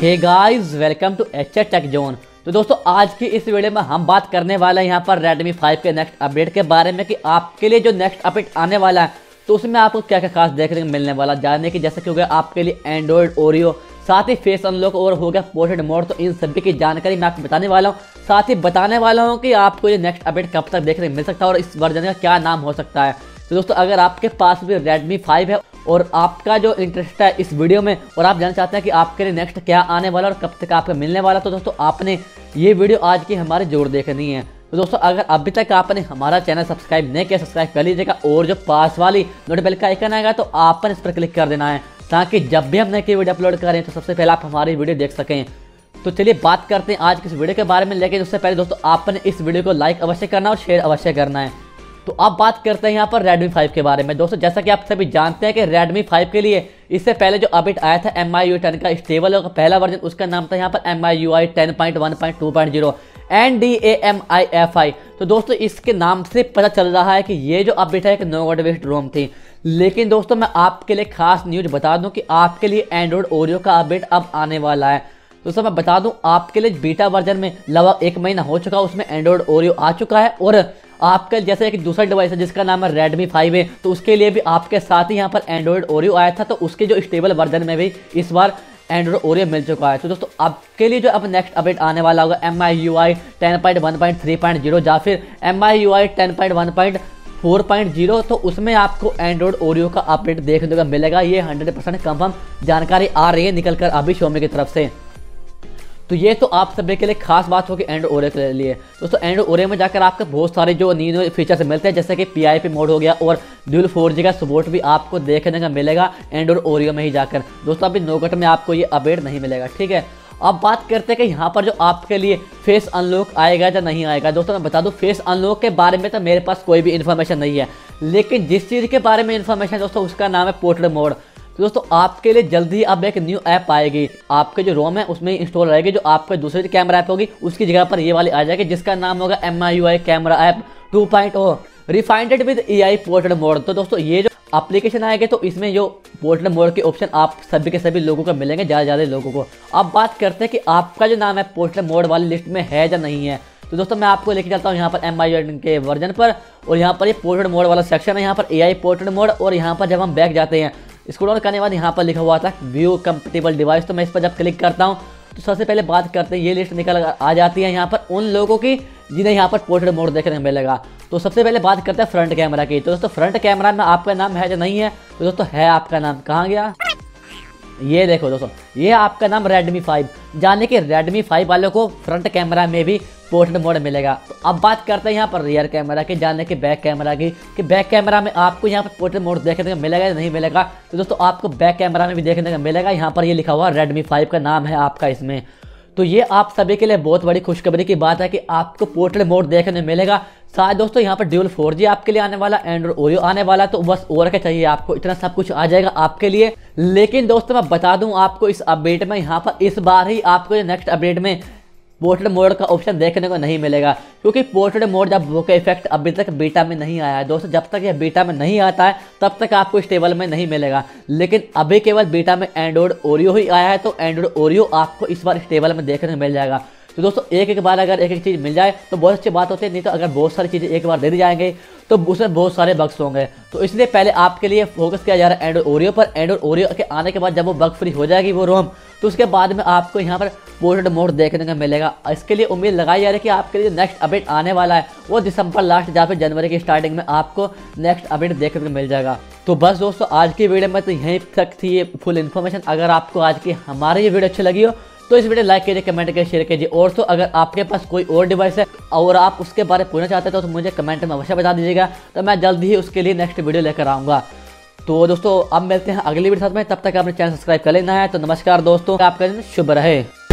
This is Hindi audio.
Hey guys, welcome to HH tech zone. तो दोस्तों आज की इस वीडियो में हम बात करने वाले हैं यहाँ पर Redmi 5 के नेक्स्ट अपडेट के बारे में कि आपके लिए जो नेक्स्ट अपडेट आने वाला है तो उसमें आपको क्या क्या खास देखने को मिलने वाला, जानने की जैसे कि हो गया आपके लिए एंड्रॉइड ओरियो, साथ ही फेस अनलॉक और हो गया पोर्ट्रेट मोड। तो इन सभी की जानकारी मैं आपको बताने वाला हूँ, साथ ही बताने वाला हूँ कि आपको ये नेक्स्ट अपडेट कब तक देखने को मिल सकता है और इस वर्जन का क्या नाम हो सकता है। तो दोस्तों अगर आपके पास भी Redmi 5 है और आपका जो इंटरेस्ट है इस वीडियो में और आप जानना चाहते हैं कि आपके लिए नेक्स्ट क्या आने वाला और कब तक आपको मिलने वाला, तो दोस्तों आपने ये वीडियो आज की हमारी जरूर देखनी है। तो दोस्तों अगर अभी तक आपने हमारा चैनल सब्सक्राइब नहीं किया, सब्सक्राइब कर लीजिएगा और जो पास वाली नोटिफिकेशन बेल का आइकन आएगा तो आपने इस पर क्लिक कर देना है ताकि जब भी हम नई वीडियो अपलोड करें तो सबसे पहले आप हमारी वीडियो देख सकें। तो चलिए बात करते हैं आज की इस वीडियो के बारे में, लेकिन उससे पहले दोस्तों आपने इस वीडियो को लाइक अवश्य करना और शेयर अवश्य करना है। तो अब बात करते हैं यहाँ पर Redmi 5 के बारे में। दोस्तों जैसा कि आप सभी जानते हैं कि Redmi 5 के लिए इससे पहले जो अपडेट आया था MIUI 10 का स्टेबल का पहला वर्जन, उसका नाम था यहाँ पर MIUI 10.1.2.0 NDAMIFI। तो दोस्तों इसके नाम से पता चल रहा है कि ये जो अपडेट है एक नो कोड बेस्ड रोम थी। लेकिन दोस्तों मैं आपके लिए खास न्यूज बता दूं कि आपके लिए एंड्रॉइड ओरियो का अपडेट अब आने वाला है। दोस्तों मैं बता दूं आपके लिए बीटा वर्जन में लगभग 1 महीना हो चुका है, उसमें एंड्रॉइड ओरियो आ चुका है और आपका जैसे एक दूसरा डिवाइस है जिसका नाम है Redmi 5 है, तो उसके लिए भी आपके साथ ही यहाँ पर एंड्रॉइड ओरियो आया था, तो उसके जो स्टेबल वर्जन में भी इस बार एंड्रॉइड ओरियो मिल चुका है। तो दोस्तों आपके लिए जो अब नेक्स्ट अपडेट आने वाला होगा MIUI 10.1.3.0 या फिर MIUI 10.1.4.0, तो उसमें आपको एंड्रॉइड ओरियो का अपडेट देखने को मिलेगा। ये 100% कंफर्म जानकारी आ रही है निकल कर अभी Xiaomi की तरफ से। तो ये तो आप सभी के लिए खास बात होगी एंड्रॉइड ओरियो के लिए। दोस्तों एंड्रॉइड ओरियो में जाकर आपको बहुत सारे जो नए फीचर्स मिलते हैं जैसे कि PIP मोड हो गया और ड्यूल 4G का सपोर्ट भी आपको देखने का मिलेगा एंड्रॉइड ओरियो में ही जाकर। दोस्तों अभी नोकट में आपको ये अपडेट नहीं मिलेगा, ठीक है। अब बात करते हैं कि यहाँ पर जो आपके लिए फेस अनलॉक आएगा या नहीं आएगा। दोस्तों मैं बता दूं फेस अनलॉक के बारे में तो मेरे पास कोई भी इन्फॉर्मेशन नहीं है, लेकिन जिस चीज़ के बारे में इन्फॉर्मेशन है दोस्तों उसका नाम है पोर्ट्रेट मोड। तो दोस्तों आपके लिए जल्दी ही अब एक न्यू ऐप आएगी, आपके जो रोम है उसमें इंस्टॉल रहेगी, जो आपके दूसरी जो कैमरा ऐप होगी उसकी जगह पर ये वाली आ जाएगी जिसका नाम होगा MIUI camera app 2.0 refined with AI portrait mode. तो दोस्तों ये जो एप्लीकेशन आएगी तो इसमें जो पोर्ट्रेट मोड के ऑप्शन आप सभी के सभी लोगों को मिलेंगे, ज़्यादा लोगों को। अब बात करते हैं कि आपका जो नाम है पोर्ट्रेट मोड वाली लिस्ट में है या नहीं है। तो दोस्तों मैं आपको लेके चलता हूँ यहाँ पर MIUI के वर्जन पर और यहाँ पर ये पोर्ट्रेट मोड वाला सेक्शन है, यहाँ पर AI पोर्ट्रेट मोड। और यहाँ पर जब हम बैक जाते हैं स्क्रॉल डाउन करने के बाद यहाँ पर लिखा हुआ था व्यू कंपेटेबल डिवाइस, तो मैं इस पर जब क्लिक करता हूँ तो सबसे पहले बात करते हैं ये लिस्ट निकल आ जाती है यहाँ पर उन लोगों की जिन्हें यहाँ पर पोर्ट्रेट मोड देखने को मिलेगा। तो सबसे पहले बात करते हैं फ्रंट कैमरा की। तो दोस्तों फ्रंट कैमरा में आपका नाम है या नहीं है, तो दोस्तों है आपका नाम। कहाँ गया, ये देखो दोस्तों ये आपका नाम Redmi 5, जाने कि Redmi 5 वालों को फ्रंट कैमरा में भी पोर्ट्रेट मोड मिलेगा। तो अब बात करते हैं यहाँ पर रियर कैमरा की, जाने कि बैक कैमरा की, कि बैक कैमरा में आपको यहाँ पर पोर्ट्रेट मोड देखने को मिलेगा या नहीं मिलेगा। तो दोस्तों आपको बैक कैमरा में भी देखने को मिलेगा, यहाँ पर ये लिखा हुआ Redmi 5 का नाम है आपका इसमें। तो ये आप सभी के लिए बहुत बड़ी खुशखबरी की बात है कि आपको पोर्ट्रेट मोड देखने को मिलेगा। साथ दोस्तों यहाँ पर ड्यूल 4G आपके लिए आने वाला, एंड्रॉइड ओरियो आने वाला, तो बस और क्या चाहिए आपको, इतना सब कुछ आ जाएगा आपके लिए। लेकिन दोस्तों मैं बता दूं आपको इस अपडेट में यहाँ पर इस बार ही आपको नेक्स्ट अपडेट में पोर्ट्रेट मोड का ऑप्शन देखने को नहीं मिलेगा, क्योंकि पोर्ट्रेट मोड जब वो का इफेक्ट अभी तक बीटा में नहीं आया है। दोस्तों जब तक ये बीटा में नहीं आता है तब तक आपको स्टेबल में नहीं मिलेगा, लेकिन अभी केवल बीटा में एंड्रॉइड ओरियो ही आया है, तो एंड्रॉइड ओरियो आपको इस बार स्टेबल में देखने को मिल जाएगा। तो दोस्तों एक बार अगर एक चीज़ मिल जाए तो बहुत अच्छी बात होती है, नहीं तो अगर बहुत सारी चीज़ें एक बार दे दी जाएंगे तो उसमें बहुत सारे बग्स होंगे। तो इसलिए पहले आपके लिए फोकस किया जा रहा है एंड्रॉइड ओरियो पर। एंड्रॉइड ओरियो के आने के बाद जब वो बग फ्री हो जाएगी वो रोम, तो उसके बाद में आपको यहाँ पर पोर्ट्रेट मोड देखने को मिलेगा। इसके लिए उम्मीद लगाई जा रही है कि आपके लिए नेक्स्ट अपडेट आने वाला है वो दिसंबर लास्ट या फिर जनवरी की स्टार्टिंग में आपको नेक्स्ट अपडेट देखने को मिल जाएगा। तो बस दोस्तों आज की वीडियो में तो यहीं तक थी ये फुल इन्फॉर्मेशन। अगर आपको आज की हमारी ये वीडियो अच्छी लगी हो तो इस वीडियो लाइक कीजिए, कमेंट कीजिए, शेयर कीजिए। और तो अगर आपके पास कोई और डिवाइस है और आप उसके बारे में पूछना चाहते हो तो मुझे कमेंट में अवश्य बता दीजिएगा, तो मैं जल्दी ही उसके लिए नेक्स्ट वीडियो लेकर आऊँगा। तो दोस्तों अब मिलते हैं अगली वीडियो साथ में, तब तक आपने चैनल सब्सक्राइब कर लेना है। तो नमस्कार दोस्तों, आपका दिन शुभ रहे।